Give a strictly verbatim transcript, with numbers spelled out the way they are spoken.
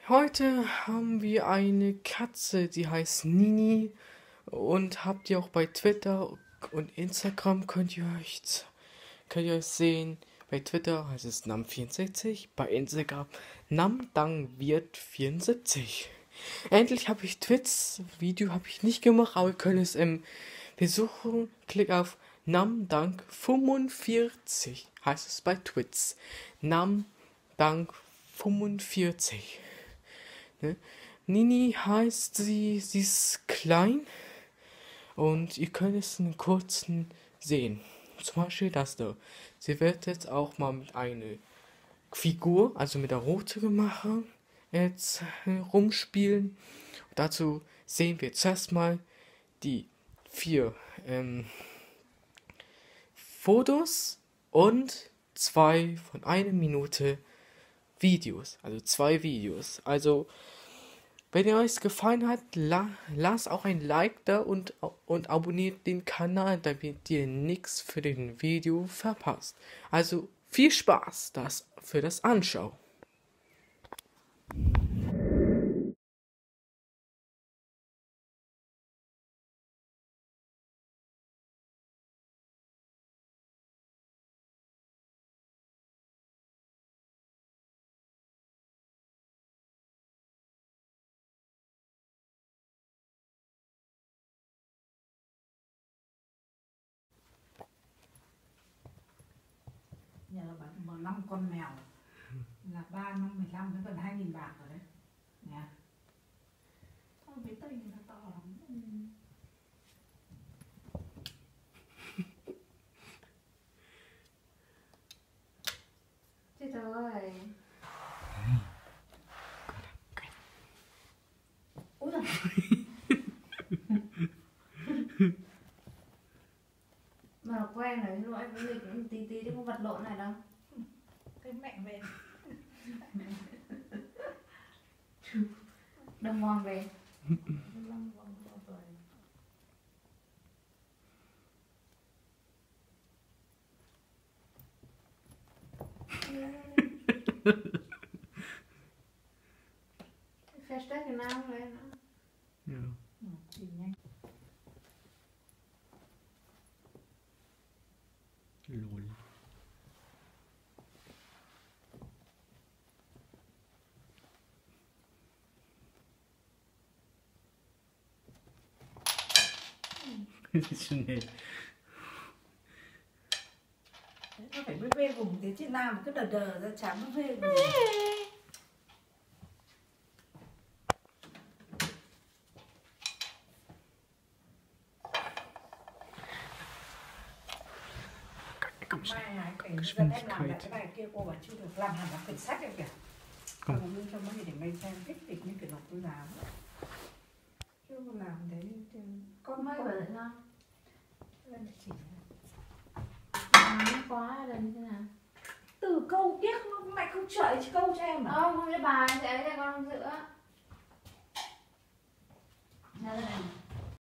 Heute haben wir eine Katze, die heißt Nini. Und habt ihr auch bei Twitter und Instagram könnt ihr euch, könnt ihr euch sehen. Bei Twitter heißt es Nam vierundsechzig, bei Instagram Namdangwirt vierundsiebzig. Endlich habe ich Twits, Video habe ich nicht gemacht, aber wir können es im Besuchen. Klick auf Namdang fünfundvierzig, heißt es bei Twits. Namdang fünfundvierzig. Ne? Nini heißt sie, sie ist klein und ihr könnt es in kurzen sehen. Zum Beispiel das da. Sie wird jetzt auch mal mit einer Figur, also mit der roten gemacht, jetzt äh, rumspielen. Und dazu sehen wir zuerst mal die vier ähm, Fotos und zwei von einer Minute Videos, also zwei Videos. Also, wenn ihr euch gefallen hat, la lasst auch ein Like da und, und abonniert den Kanal, damit ihr nichts für den Video verpasst. Also, viel Spaß das für das Anschauen. Nhà là bạn mở năm con mèo là ba năm mười lăm với gần hai nghìn bạc rồi đấy nha. Thôi với tay người ta to lắm. Ừ. Chết rồi. Úi giời. Mà nó quen rồi, lúc anh với mình cũng tí tí chứ không vật lộn này đâu. Cái mẹ về. Đừng ngoan về. Versteck den Namen lên nữa. Ja. Ừ, thì nhanh. Lol. Schnell. Nó phải vê vê vùng thế chứ nào mà cứ đờ đờ ra chán nó vê vùng. Mai này phải dẫn em làm lại cái bài kia cô bảo chưa được làm hẳn là quyển sách em kìa. Cô cũng đưa cho mấy để mày xem thích thích như kiểu đọc tôi làm. Chưa có làm đấy Con mới bởi sao? Lên để chỉ. Nó quá là như thế nào? Từ câu tiếc mày không trợ câu cho em à? Không, không biết bài sẽ ấy là con không giữ á. Ra đây này.